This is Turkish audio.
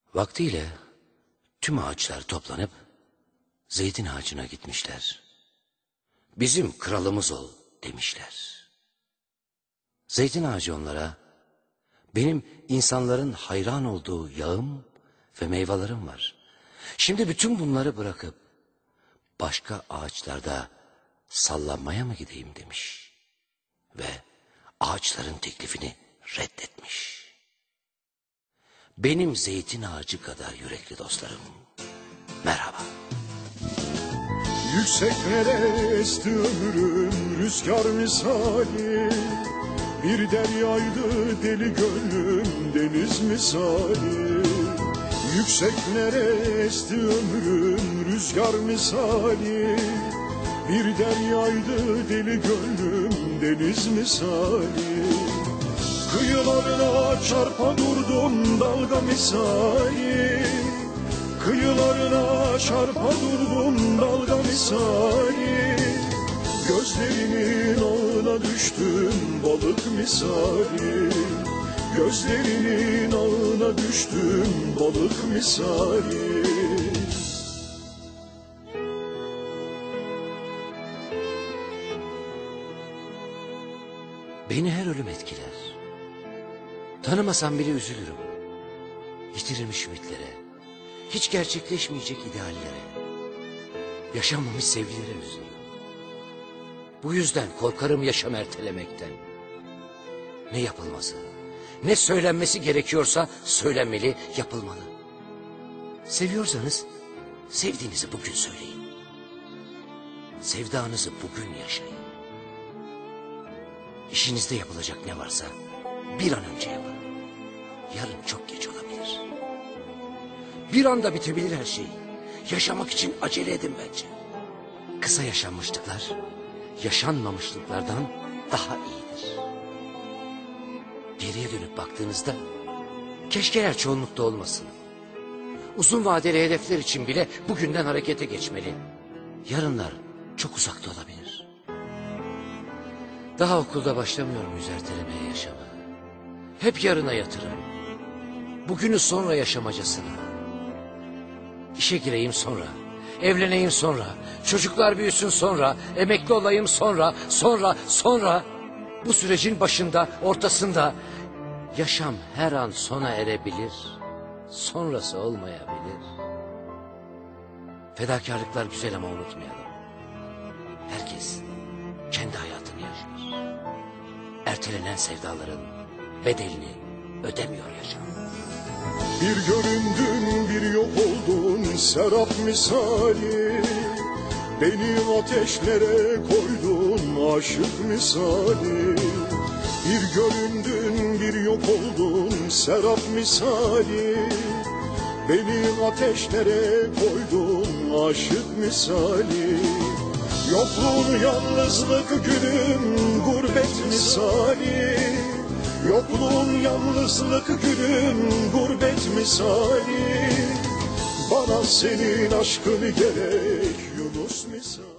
Vaktiyle tüm ağaçlar toplanıp zeytin ağacına gitmişler. Bizim kralımız ol demişler. Zeytin ağacı onlara, benim insanların hayran olduğu yağım ve meyvelerim var. Şimdi bütün bunları bırakıp başka ağaçlarda sallanmaya mı gideyim demiş. Ve ağaçların teklifini reddetmiş. Benim zeytin ağacı kadar yürekli dostlarım, merhaba. Yükseklere esti ömrüm rüzgar misali, bir deryaydı deli gönlüm deniz misali. Yükseklere esti ömrüm rüzgar misali, bir deryaydı deli gönlüm deniz misali. Kıyılarına çarpa durdum dalga misali, kıyılarına çarpa durdum dalga misali. Gözlerinin ağına düştüm balık misali, gözlerinin ağına düştüm balık misali. Beni her ölüm etkiler. Tanımasam bile üzülürüm. Yitirilmiş ümitlere, hiç gerçekleşmeyecek ideallere, yaşanmamış sevgilere üzülürüm. Bu yüzden korkarım yaşam ertelemekten. Ne yapılması, ne söylenmesi gerekiyorsa söylenmeli, yapılmalı. Seviyorsanız sevdiğinizi bugün söyleyin. Sevdanızı bugün yaşayın. İşinizde yapılacak ne varsa bir an önce yapın. Yarın çok geç olabilir. Bir anda bitebilir her şey. Yaşamak için acele edin bence. Kısa yaşanmışlıklar yaşanmamışlıklardan daha iyidir. Geriye dönüp baktığınızda keşkeler çoğunlukta olmasın. Uzun vadeli hedefler için bile bugünden harekete geçmeli. Yarınlar çok uzakta olabilir. Daha okulda başlamıyorum yüz ertelemeye yaşama. Hep yarına yatırım. Bugünü sonra yaşamacasına. İşe gireyim sonra, evleneyim sonra, çocuklar büyüsün sonra, emekli olayım sonra. Bu sürecin başında, ortasında yaşam her an sona erebilir, sonrası olmayabilir. Fedakarlıklar güzel ama unutmayalım. Herkes kendi hayatını yaşar. Ertelenen sevdaların bedelini ödemiyor yaşam. Bir göründün bir yok oldun serap misali, beni ateşlere koydun aşık misali. Bir göründün bir yok oldun serap misali, beni ateşlere koydun aşık misali. Yokluğun yalnızlık gülüm gurbet misali, yokluğun yalnızlık gülüm gurbet misali. Bana senin aşkın gerek Yunus misali.